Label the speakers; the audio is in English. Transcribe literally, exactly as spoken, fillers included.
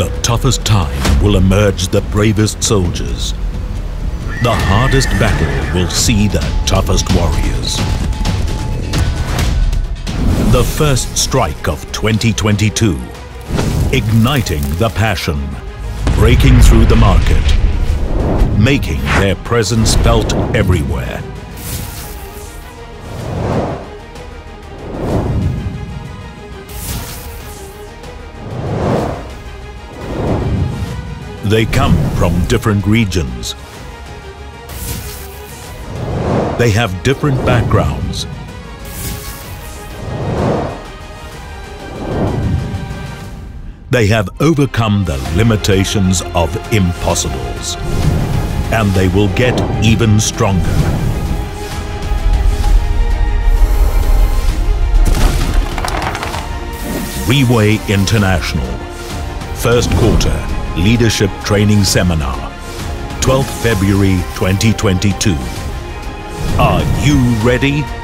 Speaker 1: the toughest time will emerge the bravest soldiers. The hardest battle will see the toughest warriors. The first strike of twenty twenty-two. Igniting the passion. Breaking through the market. Making their presence felt everywhere. They come from different regions. They have different backgrounds. They have overcome the limitations of impossibles. And they will get even stronger. RIWAY International. First Quarter Leadership Training Seminar. twelfth February twenty twenty-two. Are you ready?